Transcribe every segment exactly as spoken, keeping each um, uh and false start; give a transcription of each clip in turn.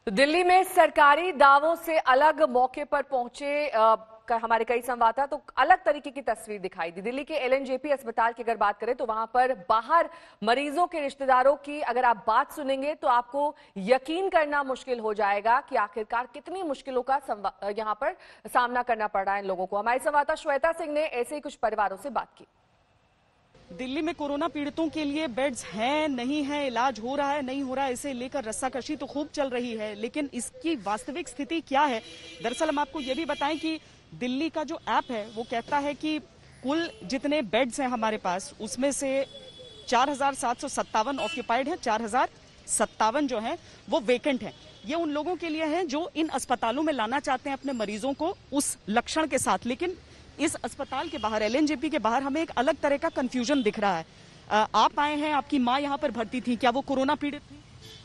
तो दिल्ली में सरकारी दावों से अलग मौके पर पहुंचे आ, हमारे कई संवाददाता तो अलग तरीके की तस्वीर दिखाई दी। दिल्ली के एलएनजेपी अस्पताल की अगर बात करें तो वहां पर बाहर मरीजों के रिश्तेदारों की अगर आप बात सुनेंगे तो आपको यकीन करना मुश्किल हो जाएगा कि आखिरकार कितनी मुश्किलों का यहां पर सामना करना पड़ रहा है इन लोगों को। हमारी संवाददाता श्वेता सिंह ने ऐसे ही कुछ परिवारों से बात की। दिल्ली में कोरोना पीड़ितों के लिए बेड्स हैं नहीं है, इलाज हो रहा है नहीं हो रहा है, इसे लेकर रस्साकशी तो खूब चल रही है, लेकिन इसकी वास्तविक स्थिति क्या है? दरअसल हम आपको ये भी बताएं कि दिल्ली का जो ऐप है वो कहता है कि कुल जितने बेड्स हैं हमारे पास उसमें से चार हजार सात सौ सत्तावन ऑक्यूपाइड है, चार हजार सत्तावन जो है वो वेकेंट है। ये उन लोगों के लिए है जो इन अस्पतालों में लाना चाहते हैं अपने मरीजों को उस लक्षण के साथ। लेकिन इस अस्पताल के बाहर, एलएनजेपी के बाहर हमें एक अलग तरह का कंफ्यूजन दिख रहा है। आ, आप आए हैं, आपकी माँ यहाँ पर भर्ती थी, क्या वो कोरोना पीड़ित थी?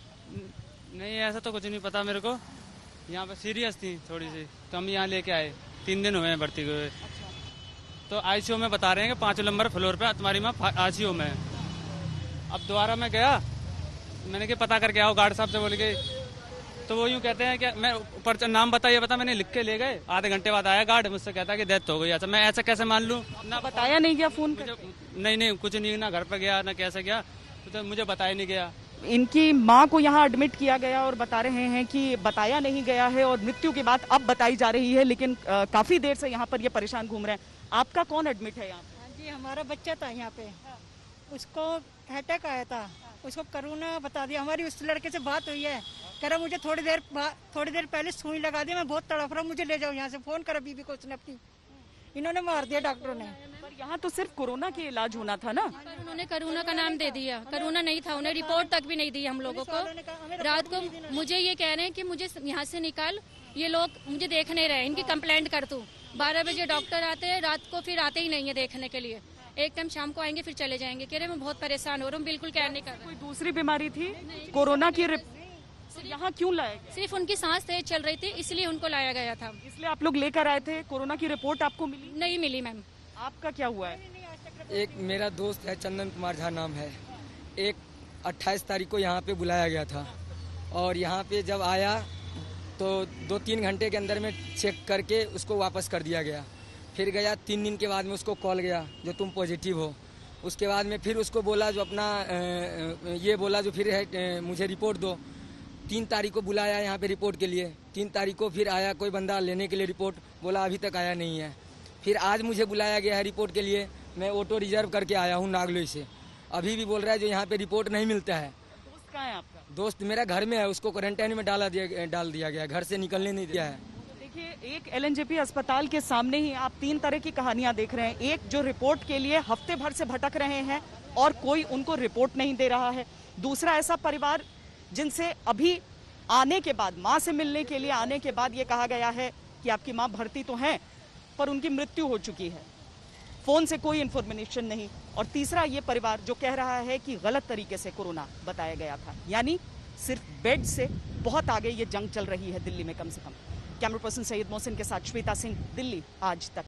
नहीं, ऐसा तो कुछ नहीं पता मेरे को। यहाँ पे सीरियस थी थोड़ी सी, तो हम यहाँ लेके आए। तीन दिन हुए हैं भर्ती हुए। तो आईसीयू में बता रहे हैं कि पाँच नंबर फ्लोर पे तुम्हारी माँ आईसीयू में है। अब दोबारा मैं गया, मैंने कि पता करके आओ गार्ड साहब से बोल के, तो वो यूँ कहते हैं कि मैं ऊपर नाम बताइए बता, मैंने लिख के ले गए। आधे घंटे बाद आया गार्ड, मुझसे कहता है कि डेथ हो गई। अच्छा, मैं ऐसा कैसे मान लूँ? ना बताया नहीं गया फोन कर? नहीं नहीं कुछ नहीं, ना घर पर गया ना कैसे गया, तो मुझे बताया नहीं गया। इनकी माँ को यहाँ एडमिट किया गया और बता रहे हैं कि बताया नहीं गया है और मृत्यु की बात अब बताई जा रही है, लेकिन आ, काफी देर से यहाँ पर ये परेशान घूम रहे हैं। आपका कौन एडमिट है यहाँ पे? जी, हमारा बच्चा था यहाँ पे, उसको अटैक आया था, उसको कोरोना बता दिया। हमारी उस लड़के से बात हुई है, कह रहा मुझे थोड़ी देर थोड़ी देर पहले सुई लगा दी, मैं बहुत तड़प रहा हूँ, मुझे ले जाओ यहाँ से। फोन करा बीबी को उसने अपनी, इन्होंने मार दिया डॉक्टरों ने। पर यहाँ तो सिर्फ कोरोना के इलाज होना था ना? पर उन्होंने कोरोना का नाम दे दिया, कोरोना नहीं था, उन्हें रिपोर्ट तक भी नहीं दी हम लोगों को। रात को मुझे ये कह रहे हैं कि मुझे यहाँ से निकाल, ये लोग मुझे देख नहीं रहे, इनकी कंप्लेंट कर तू। बारह बजे डॉक्टर आते हैं, रात को फिर आते ही नहीं है देखने के लिए। एक टाइम शाम को आएंगे फिर चले जाएंगे। कह रहे मैं बहुत परेशान हो रहा हूँ, बिल्कुल केयर नहीं कर रहा। कोई दूसरी बीमारी थी कोरोना की? यहाँ क्यों लाए? सिर्फ उनकी सांस तेज चल रही थी, इसलिए उनको लाया गया था। इसलिए आप लोग लेकर आए थे? कोरोना की रिपोर्ट आपको मिली? नहीं मिली मैम। आपका क्या हुआ है? एक मेरा दोस्त है, चंदन कुमार झा नाम है। एक अट्ठाईस तारीख को यहाँ पे बुलाया गया था और यहाँ पे जब आया तो दो तीन घंटे के अंदर में चेक करके उसको वापस कर दिया गया। फिर गया तीन दिन के बाद में उसको कॉल गया जो तुम पॉजिटिव हो। उसके बाद में फिर उसको बोला जो अपना ये बोला जो फिर है मुझे रिपोर्ट दो। तीन तारीख को बुलाया यहाँ पे रिपोर्ट के लिए। तीन तारीख को फिर आया कोई बंदा लेने के लिए रिपोर्ट, बोला अभी तक आया नहीं है। फिर आज मुझे बुलाया गया है रिपोर्ट के लिए, मैं ऑटो रिजर्व करके आया हूँ नागलोई से। अभी भी बोल रहा है जो यहाँ पे रिपोर्ट नहीं मिलता है। दोस्त कहाँ है आपका? दोस्त मेरा घर में है, उसको क्वारंटाइन में डाला दिया डाल दिया गया, घर से निकलने नहीं दिया है। देखिए, एक एलएनजेपी अस्पताल के सामने ही आप तीन तरह की कहानियां देख रहे हैं। एक जो रिपोर्ट के लिए हफ्ते भर से भटक रहे हैं और कोई उनको रिपोर्ट नहीं दे रहा है। दूसरा ऐसा परिवार जिनसे अभी आने के बाद, माँ से मिलने के लिए आने के बाद ये कहा गया है कि आपकी माँ भर्ती तो है पर उनकी मृत्यु हो चुकी है, फोन से कोई इन्फॉर्मेशन नहीं। और तीसरा ये परिवार जो कह रहा है कि गलत तरीके से कोरोना बताया गया था। यानी सिर्फ बेड से बहुत आगे ये जंग चल रही है दिल्ली में। कम से कम कैमरा पर्सन सैयद मोहसिन के साथ श्वेता सिंह, दिल्ली आज तक।